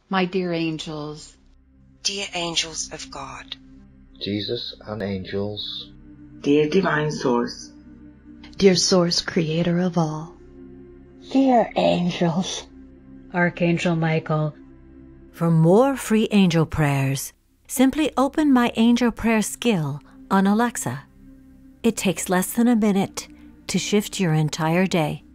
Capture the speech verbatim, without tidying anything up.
My dear angels, dear angels of God, Jesus and angels, dear divine source, dear source creator of all, dear angels, Archangel Michael. For more free angel prayers, simply open my angel prayer skill on Alexa. It takes less than a minute to shift your entire day.